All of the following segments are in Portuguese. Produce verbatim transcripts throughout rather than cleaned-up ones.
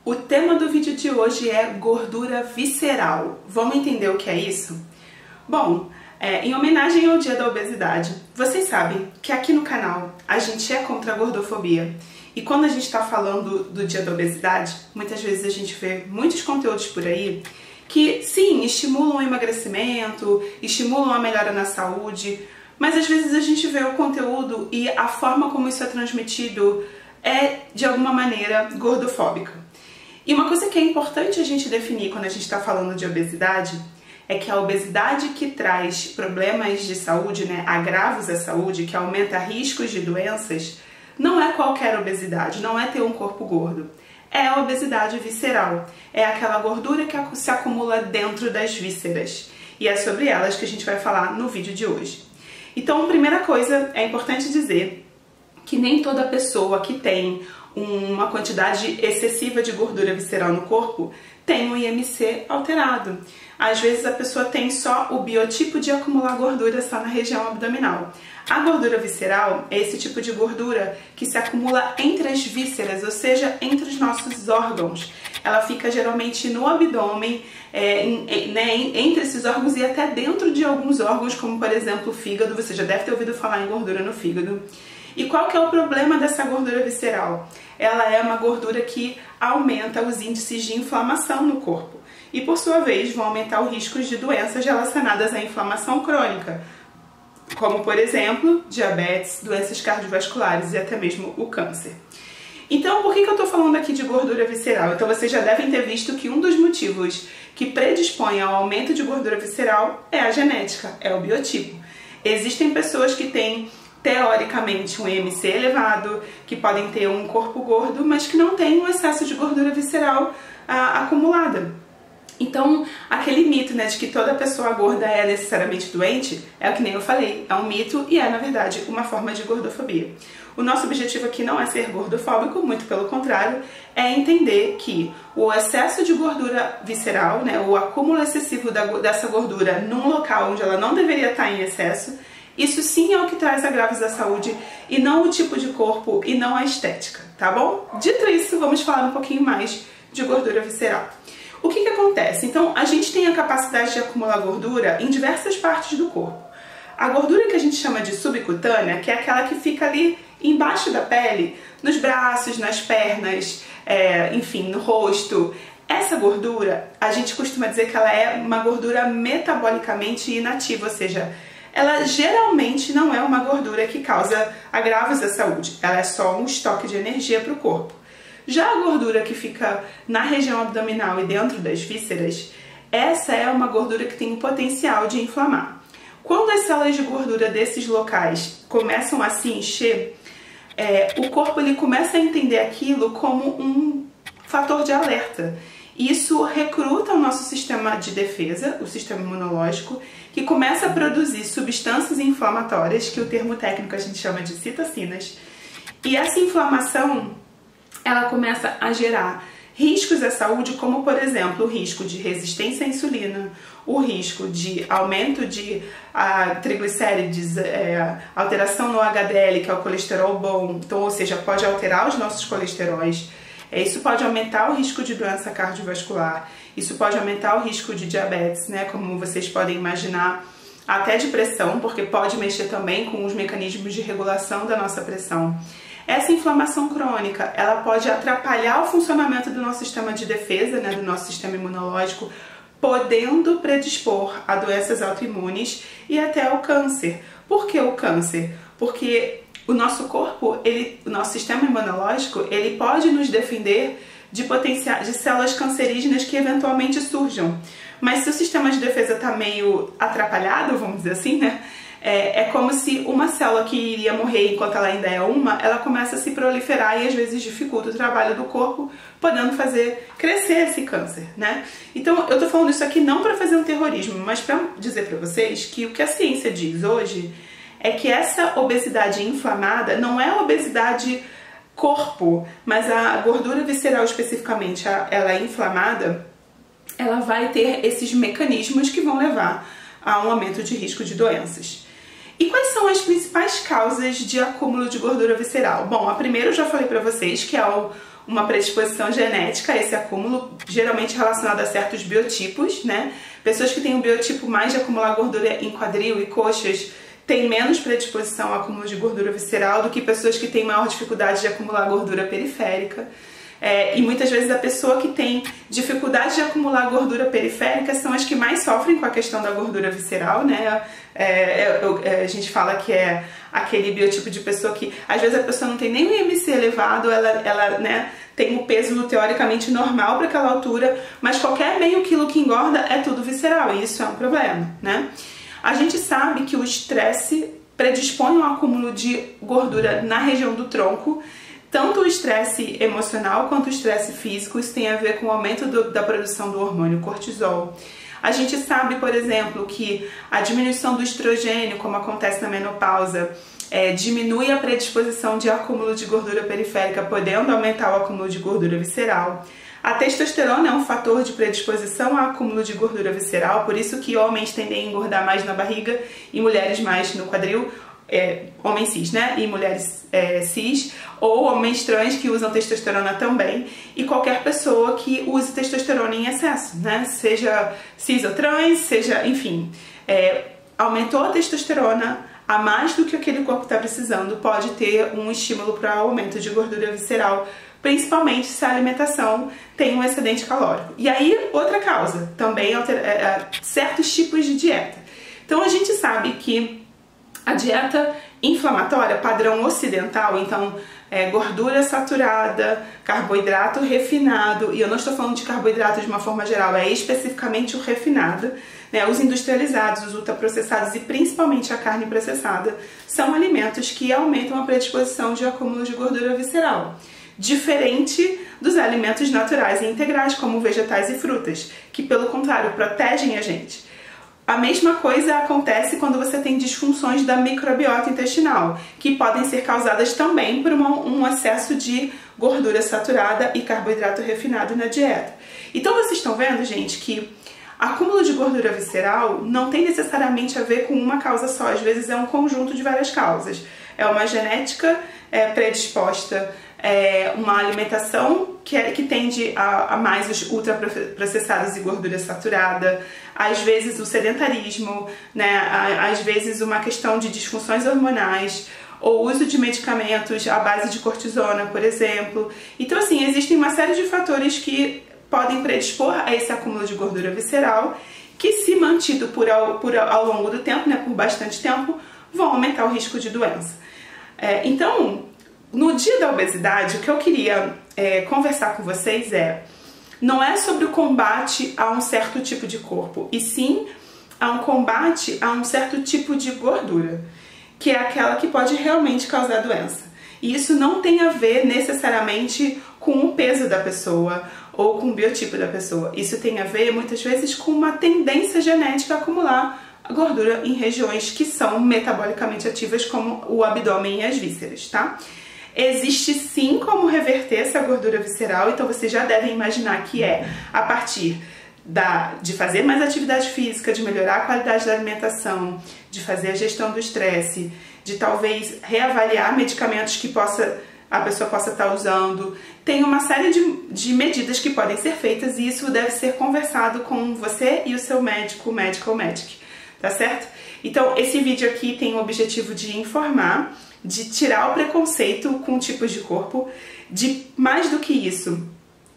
O tema do vídeo de hoje é gordura visceral. Vamos entender o que é isso? Bom, é, em homenagem ao Dia da Obesidade, vocês sabem que aqui no canal a gente é contra a gordofobia. E quando a gente está falando do Dia da Obesidade, muitas vezes a gente vê muitos conteúdos por aí que, sim, estimulam o emagrecimento, estimulam a melhora na saúde, mas às vezes a gente vê o conteúdo e a forma como isso é transmitido é, de alguma maneira, gordofóbica. E uma coisa que é importante a gente definir quando a gente está falando de obesidade é que a obesidade que traz problemas de saúde, né, agravos à saúde, que aumenta riscos de doenças, não é qualquer obesidade, não é ter um corpo gordo. É a obesidade visceral, é aquela gordura que se acumula dentro das vísceras. E é sobre elas que a gente vai falar no vídeo de hoje. Então, primeira coisa, é importante dizer que nem toda pessoa que tem uma quantidade excessiva de gordura visceral no corpo tem um I M C alterado. Às vezes a pessoa tem só o biotipo de acumular gordura só na região abdominal. A gordura visceral é esse tipo de gordura que se acumula entre as vísceras, ou seja, entre os nossos órgãos. Ela fica geralmente no abdômen, é, em, né, entre esses órgãos e até dentro de alguns órgãos, como por exemplo o fígado. Você já deve ter ouvido falar em gordura no fígado. E qual que é o problema dessa gordura visceral? Ela é uma gordura que aumenta os índices de inflamação no corpo e, por sua vez, vão aumentar os riscos de doenças relacionadas à inflamação crônica, como, por exemplo, diabetes, doenças cardiovasculares e até mesmo o câncer. Então, por que que eu estou falando aqui de gordura visceral? Então, vocês já devem ter visto que um dos motivos que predispõe ao aumento de gordura visceral é a genética, é o biotipo. Existem pessoas que têm teoricamente um I M C elevado, que podem ter um corpo gordo, mas que não têm um excesso de gordura visceral ah, acumulada. Então, aquele mito, né, de que toda pessoa gorda é necessariamente doente, é o que nem eu falei, é um mito e é, na verdade, uma forma de gordofobia. O nosso objetivo aqui não é ser gordofóbico, muito pelo contrário, é entender que o excesso de gordura visceral, né, o acúmulo excessivo da, dessa gordura num local onde ela não deveria estar em excesso, isso sim é o que traz agravos à saúde e não o tipo de corpo e não a estética, tá bom? Dito isso, vamos falar um pouquinho mais de gordura visceral. O que que acontece? Então, a gente tem a capacidade de acumular gordura em diversas partes do corpo. A gordura que a gente chama de subcutânea, que é aquela que fica ali embaixo da pele, nos braços, nas pernas, é, enfim, no rosto. Essa gordura, a gente costuma dizer que ela é uma gordura metabolicamente inativa, ou seja, ela geralmente não é uma gordura que causa agravos à saúde, ela é só um estoque de energia para o corpo. Já a gordura que fica na região abdominal e dentro das vísceras, essa é uma gordura que tem o potencial de inflamar. Quando as células de gordura desses locais começam a se encher, é, o corpo ele começa a entender aquilo como um fator de alerta. Isso recruta o nosso sistema de defesa, o sistema imunológico, que começa a produzir substâncias inflamatórias, que o termo técnico a gente chama de citocinas. E essa inflamação, ela começa a gerar riscos à saúde, como por exemplo o risco de resistência à insulina, o risco de aumento de a, triglicérides, é, alteração no H D L, que é o colesterol bom, então, ou seja, pode alterar os nossos colesteróis. Isso pode aumentar o risco de doença cardiovascular, isso pode aumentar o risco de diabetes, né, como vocês podem imaginar, até de pressão, porque pode mexer também com os mecanismos de regulação da nossa pressão. Essa inflamação crônica, ela pode atrapalhar o funcionamento do nosso sistema de defesa, né, do nosso sistema imunológico, podendo predispor a doenças autoimunes e até ao câncer. Por que o câncer? Porque o nosso corpo, ele, o nosso sistema imunológico, ele pode nos defender de, potencial, de células cancerígenas que eventualmente surjam. Mas se o sistema de defesa está meio atrapalhado, vamos dizer assim, né? É, é como se uma célula que iria morrer enquanto ela ainda é uma, ela começa a se proliferar e às vezes dificulta o trabalho do corpo, podendo fazer crescer esse câncer, né? Então eu tô falando isso aqui não para fazer um terrorismo, mas para dizer para vocês que o que a ciência diz hoje é que essa obesidade inflamada não é obesidade corpo, mas a gordura visceral especificamente, ela é inflamada, ela vai ter esses mecanismos que vão levar a um aumento de risco de doenças. E quais são as principais causas de acúmulo de gordura visceral? Bom, a primeira eu já falei pra vocês, que é o, uma predisposição genética a esse acúmulo, geralmente relacionado a certos biotipos, né? Pessoas que têm um biotipo mais de acumular gordura em quadril e coxas têm menos predisposição ao acúmulo de gordura visceral do que pessoas que têm maior dificuldade de acumular gordura periférica. É, e muitas vezes a pessoa que tem dificuldade de acumular gordura periférica são as que mais sofrem com a questão da gordura visceral, né? É, eu, a gente fala que é aquele biotipo de pessoa que às vezes a pessoa não tem nem um I M C elevado, ela, ela né, tem um peso teoricamente normal para aquela altura, mas qualquer meio quilo que engorda é tudo visceral, e isso é um problema, né? A gente sabe que o estresse predispõe ao acúmulo de gordura na região do tronco. Tanto o estresse emocional quanto o estresse físico, isso tem a ver com o aumento do, da produção do hormônio cortisol. A gente sabe, por exemplo, que a diminuição do estrogênio, como acontece na menopausa, é, diminui a predisposição de acúmulo de gordura periférica, podendo aumentar o acúmulo de gordura visceral. A testosterona é um fator de predisposição ao acúmulo de gordura visceral, por isso que homens tendem a engordar mais na barriga e mulheres mais no quadril. É, homens cis, né? E mulheres é, cis, ou homens trans que usam testosterona também, e qualquer pessoa que use testosterona em excesso, né? Seja cis ou trans, seja, enfim, é, aumentou a testosterona a mais do que aquele corpo está precisando, pode ter um estímulo para aumento de gordura visceral, principalmente se a alimentação tem um excedente calórico. E aí, outra causa, também alter, é, certos tipos de dieta. Então a gente sabe que a dieta inflamatória, padrão ocidental, então é, gordura saturada, carboidrato refinado, e eu não estou falando de carboidrato de uma forma geral, é especificamente o refinado, né? Os industrializados, os ultraprocessados e principalmente a carne processada, são alimentos que aumentam a predisposição de acúmulo de gordura visceral. Diferente dos alimentos naturais e integrais, como vegetais e frutas, que pelo contrário protegem a gente. A mesma coisa acontece quando você tem disfunções da microbiota intestinal, que podem ser causadas também por uma, um excesso de gordura saturada e carboidrato refinado na dieta. Então vocês estão vendo, gente, que acúmulo de gordura visceral não tem necessariamente a ver com uma causa só, às vezes é um conjunto de várias causas. É uma genética é, predisposta, é uma alimentação que, é, que tende a, a mais os ultraprocessados e gordura saturada, às vezes o sedentarismo, né, às vezes uma questão de disfunções hormonais, ou uso de medicamentos à base de cortisona, por exemplo. Então, assim, existem uma série de fatores que podem predispor a esse acúmulo de gordura visceral, que, se mantido por ao, por ao longo do tempo, né, por bastante tempo, vão aumentar o risco de doença. É, então, no dia da obesidade, o que eu queria é, conversar com vocês é, não é sobre o combate a um certo tipo de corpo, e sim a um combate a um certo tipo de gordura, que é aquela que pode realmente causar doença. E isso não tem a ver necessariamente com o peso da pessoa ou com o biotipo da pessoa. Isso tem a ver, muitas vezes, com uma tendência genética a acumular a gordura em regiões que são metabolicamente ativas, como o abdômen e as vísceras, tá? Existe sim como reverter essa gordura visceral, então vocês já devem imaginar que é a partir da, de fazer mais atividade física, de melhorar a qualidade da alimentação, de fazer a gestão do estresse, de talvez reavaliar medicamentos que possa, a pessoa possa estar usando. Tem uma série de, de medidas que podem ser feitas e isso deve ser conversado com você e o seu médico, médico ou médica, tá certo? Então esse vídeo aqui tem o objetivo de informar, de tirar o preconceito com tipos de corpo, de, mais do que isso,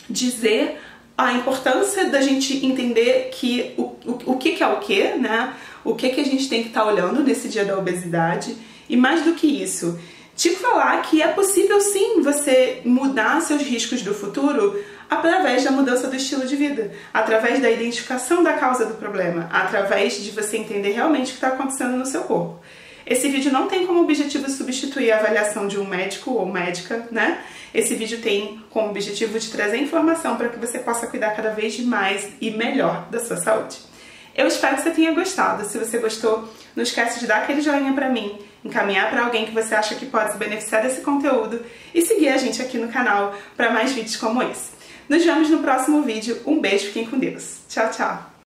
dizer a importância da gente entender que o, o, o que, que é o que, né? O que, que a gente tem que estar olhando nesse dia da obesidade, e mais do que isso, te falar que é possível sim você mudar seus riscos do futuro através da mudança do estilo de vida, através da identificação da causa do problema, através de você entender realmente o que está acontecendo no seu corpo. Esse vídeo não tem como objetivo substituir a avaliação de um médico ou médica, né? Esse vídeo tem como objetivo de trazer informação para que você possa cuidar cada vez mais e melhor da sua saúde. Eu espero que você tenha gostado. Se você gostou, não esquece de dar aquele joinha pra mim, encaminhar para alguém que você acha que pode se beneficiar desse conteúdo e seguir a gente aqui no canal para mais vídeos como esse. Nos vemos no próximo vídeo. Um beijo, fiquem com Deus. Tchau, tchau!